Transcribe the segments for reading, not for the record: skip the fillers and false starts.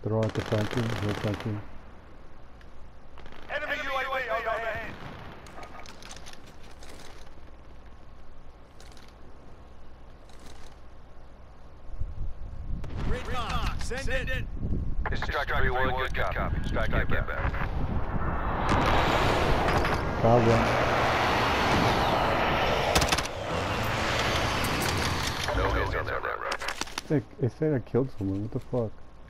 They're all at the factory. The factory. Enemy UAV overhead. Recon, send it. This is Striker 3-1, good copy. Strike get back. Got one. No hits on that route. It said I killed someone. What the fuck?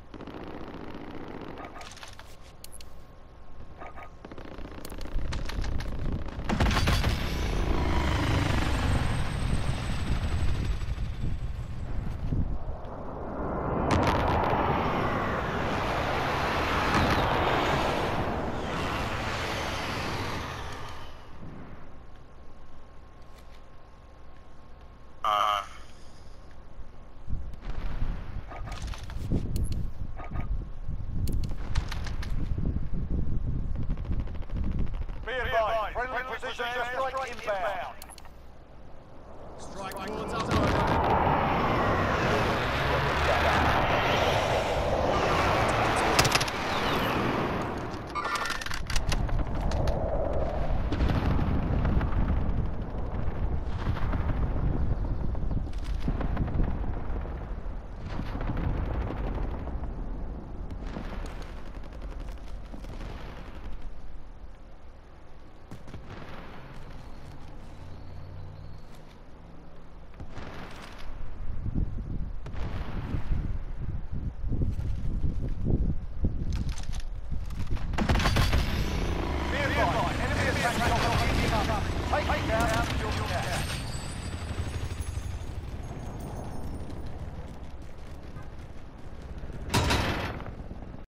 Be advised, friendly precision airstrike inbound. Strike towards us. Be advised, enemy attack